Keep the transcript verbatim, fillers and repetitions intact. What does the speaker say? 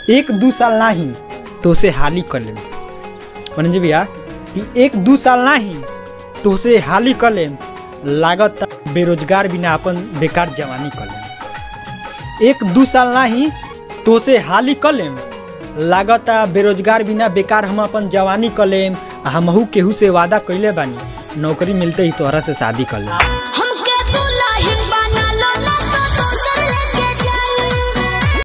एक दू साल नहीं तो से हाली कर लेम। मनोज भैया कि एक दू साल नहीं तो से हाली कर लेम, लागत बेरोजगार बिना अपन बेकार जवानी कर लेम। एक दू साल नहीं तो से हाली कर लेम, लागत बेरोजगार बिना बेकार हम अपन जवानी कर लेम। हमहू केहू से वादा कैले बानी, नौकरी मिलते ही तोहरा से शादी कर लेम।